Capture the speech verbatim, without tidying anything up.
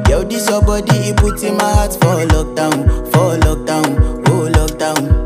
Yo, this your body, it puts in my heart for lockdown, for lockdown, oh lockdown.